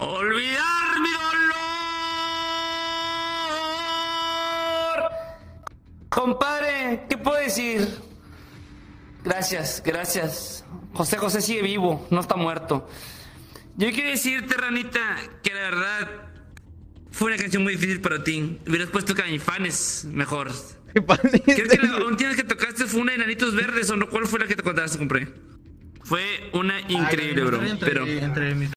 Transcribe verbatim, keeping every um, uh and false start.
Olvidar mi dolor. Compadre, ¿qué puedo decir? Gracias, gracias. José José sigue vivo, no está muerto. Yo quiero decirte, ranita, que la verdad fue una canción muy difícil para ti. Hubieras puesto Caifanes mejor. Creo que la última vez que tocaste fue una de Enanitos Verdes, ¿o no? ¿Cuál fue la que te contaste, compré? Fue una increíble, Ay, bro. entre, Pero entre mis